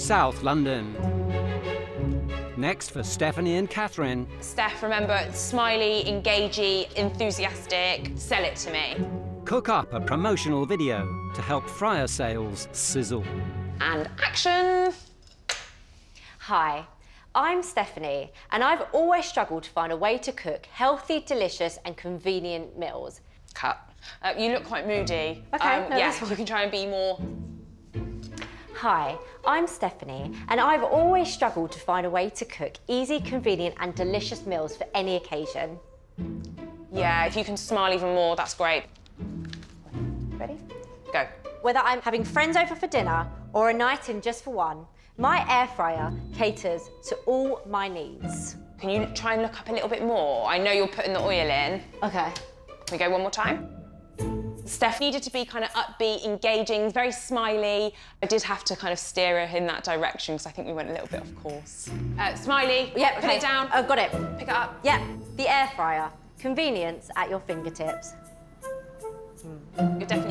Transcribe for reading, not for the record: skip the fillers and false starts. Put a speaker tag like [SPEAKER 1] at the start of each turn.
[SPEAKER 1] South London. Next for Stephanie and Catherine.
[SPEAKER 2] Steph, remember, smiley, engagey, enthusiastic, sell it to me.
[SPEAKER 1] Cook up a promotional video to help fryer sales sizzle.
[SPEAKER 2] And action!
[SPEAKER 3] Hi, I'm Stephanie, and I've always struggled to find a way to cook healthy, delicious and convenient meals.
[SPEAKER 2] Cut. You look quite moody.
[SPEAKER 3] Okay, no,
[SPEAKER 2] yeah,
[SPEAKER 3] that's fine.
[SPEAKER 2] you can try and be more...
[SPEAKER 3] Hi, I'm Stephanie, and I've always struggled to find a way to cook easy, convenient and delicious meals for any occasion.
[SPEAKER 2] Yeah, if you can smile even more, that's great.
[SPEAKER 3] Ready?
[SPEAKER 2] Go.
[SPEAKER 3] Whether I'm having friends over for dinner or a night in just for one, my air fryer caters to all my needs.
[SPEAKER 2] Can you try and look up a little bit more? I know you're putting the oil in.
[SPEAKER 3] Okay.
[SPEAKER 2] Can we go one more time? Steph needed to be kind of upbeat, engaging, very smiley. I did have to kind of steer her in that direction because I think we went a little bit off course. Smiley,
[SPEAKER 3] Yep,
[SPEAKER 2] put
[SPEAKER 3] okay.
[SPEAKER 2] it down.
[SPEAKER 3] I've got it.
[SPEAKER 2] Pick it up.
[SPEAKER 3] Yep, the air fryer. Convenience at your fingertips.
[SPEAKER 2] You're definitely